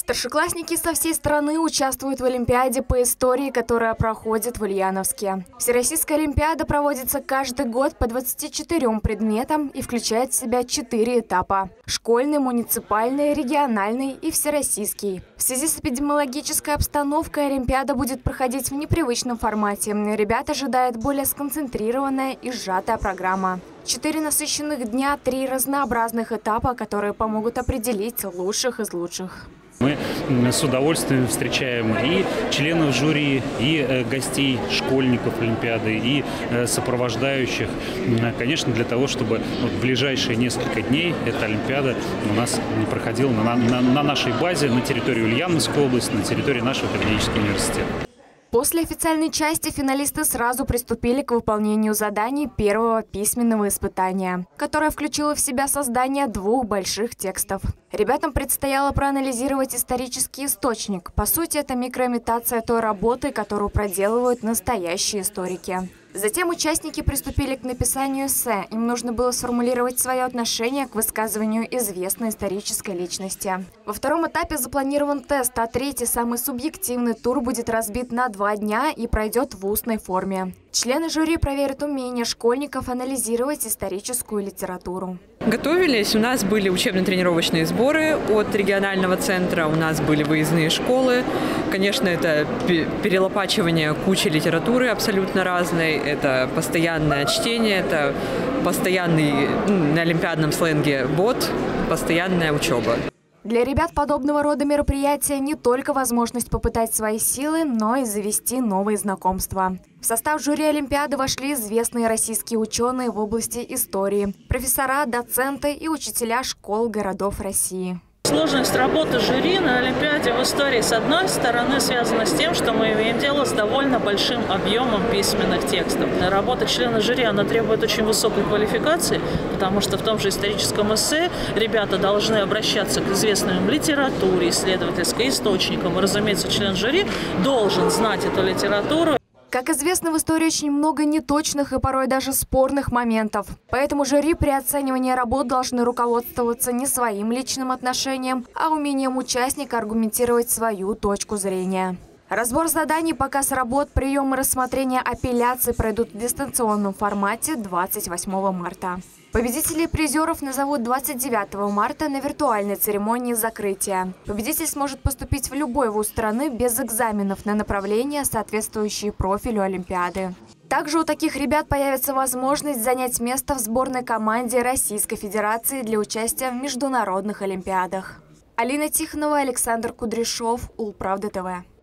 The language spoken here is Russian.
Старшеклассники со всей страны участвуют в Олимпиаде по истории, которая проходит в Ульяновске. Всероссийская Олимпиада проводится каждый год по 24 предметам и включает в себя 4 этапа – школьный, муниципальный, региональный и всероссийский. В связи с эпидемиологической обстановкой Олимпиада будет проходить в непривычном формате. Ребят ожидает более сконцентрированная и сжатая программа. 4 насыщенных дня, 3 разнообразных этапа, которые помогут определить лучших из лучших. Мы с удовольствием встречаем и членов жюри, и гостей, школьников Олимпиады, и сопровождающих. Конечно, для того, чтобы в ближайшие несколько дней эта Олимпиада у нас не проходила на нашей базе, на территории Ульяновской области, на территории нашего педагогического университета. После официальной части финалисты сразу приступили к выполнению заданий первого письменного испытания, которое включило в себя создание 2 больших текстов. Ребятам предстояло проанализировать исторический источник. По сути, это микроимитация той работы, которую проделывают настоящие историки. Затем участники приступили к написанию эссе. Им нужно было сформулировать свое отношение к высказыванию известной исторической личности. Во втором этапе запланирован тест, а третий, самый субъективный тур, будет разбит на 2 дня и пройдет в устной форме. Члены жюри проверят умение школьников анализировать историческую литературу. Готовились. У нас были учебно-тренировочные сборы от регионального центра, у нас были выездные школы. Конечно, это перелопачивание кучи литературы абсолютно разной, это постоянное чтение, это постоянный, на олимпиадном сленге, бот, постоянная учеба. Для ребят подобного рода мероприятия не только возможность попытать свои силы, но и завести новые знакомства. В состав жюри Олимпиады вошли известные российские ученые в области истории, профессора, доценты и учителя школ городов России. Сложность работы жюри на Олимпиаде в истории, с одной стороны, связана с тем, что мы имеем дело с довольно большим объемом письменных текстов. Работа члена жюри, она требует очень высокой квалификации, потому что в том же историческом эссе ребята должны обращаться к известной им литературе, исследовательским источникам. И, разумеется, член жюри должен знать эту литературу. Как известно, в истории очень много неточных и порой даже спорных моментов. Поэтому жюри при оценивании работ должны руководствоваться не своим личным отношением, а умением участника аргументировать свою точку зрения. Разбор заданий, показ работ, прием и рассмотрение апелляций пройдут в дистанционном формате 28 марта. Победителей и призеров назовут 29 марта на виртуальной церемонии закрытия. Победитель сможет поступить в любой вуз страны без экзаменов на направления, соответствующие профилю Олимпиады. Также у таких ребят появится возможность занять место в сборной команде Российской Федерации для участия в международных Олимпиадах. Алина Тихонова, Александр Кудряшов, Улправда ТВ.